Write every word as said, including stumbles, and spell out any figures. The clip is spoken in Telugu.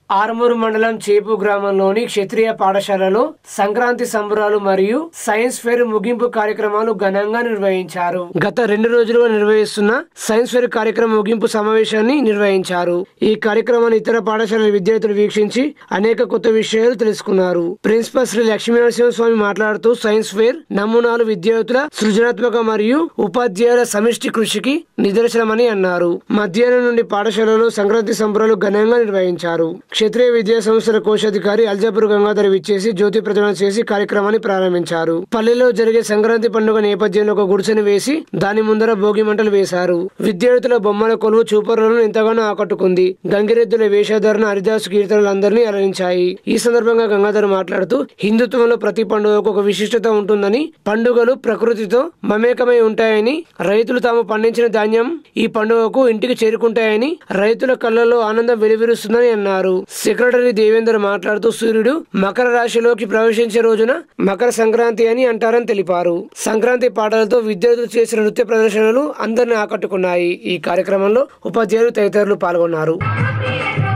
ఆర్మూరు మండలం చేపు గ్రామంలోని క్షత్రియ పాఠశాలలో సంక్రాంతి సంబరాలు మరియు సైన్స్ ఫెయిర్ ముగింపు కార్యక్రమాలు ఘనంగా నిర్వహించారు. గత రెండు రోజులుగా నిర్వహిస్తున్న సైన్స్ ఫెయిర్ కార్యక్రమం ముగింపు సమావేశాన్ని నిర్వహించారు. ఈ కార్యక్రమాన్ని ఇతర పాఠశాలల విద్యార్థులు వీక్షించి అనేక కొత్త విషయాలు తెలుసుకున్నారు. ప్రిన్సిపల్ శ్రీ లక్ష్మీనరసింహ స్వామి మాట్లాడుతూ సైన్స్ ఫెయిర్ నమూనాలు విద్యార్థుల సృజనాత్మక మరియు ఉపాధ్యాయుల సమిష్టి కృషికి నిదర్శనమని అన్నారు. మధ్యాహ్నం నుండి పాఠశాలలో సంక్రాంతి సంబరాలు ఘనంగా నిర్వహించారు. క్షత్రియ విద్యా సంస్థల కోశాధికారి అల్జాపూర్ గంగాధర్ విచ్చేసి జ్యోతి ప్రజ్వలన చేసి కార్యక్రమాన్ని ప్రారంభించారు. పల్లెలో జరిగే సంక్రాంతి పండుగ నేపథ్యంలో ఒక గుడిసెను వేసి దాని ముందర భోగి మంటలు వేశారు. విద్యార్థుల బొమ్మల కొలువు చూపరులను ఎంతగానో ఆకట్టుకుంది. గంగిరెద్దుల వేషధారణ హరిదాసు కీర్తనలందరినీ అలరించాయి. ఈ సందర్భంగా గంగాధర్ మాట్లాడుతూ హిందుత్వంలో ప్రతి పండుగకు ఒక విశిష్టత ఉంటుందని, పండుగలు ప్రకృతితో మమేకమై ఉంటాయని, రైతులు తాము పండించిన ధాన్యం ఈ పండుగకు ఇంటికి చేరుకుంటాయని, రైతుల కళ్ళలో ఆనందం వెలువరుస్తుందని అన్నారు. సెక్రటరీ దేవేందర్ మాట్లాడుతూ సూర్యుడు మకర రాశిలోకి ప్రవేశించే రోజున మకర సంక్రాంతి అని అంటారని తెలిపారు. సంక్రాంతి పాటలతో విద్యార్థులు చేసిన నృత్య ప్రదర్శనలు అందరిని ఆకట్టుకున్నాయి. ఈ కార్యక్రమంలో ఉపాధ్యాయులు తదితరులు పాల్గొన్నారు.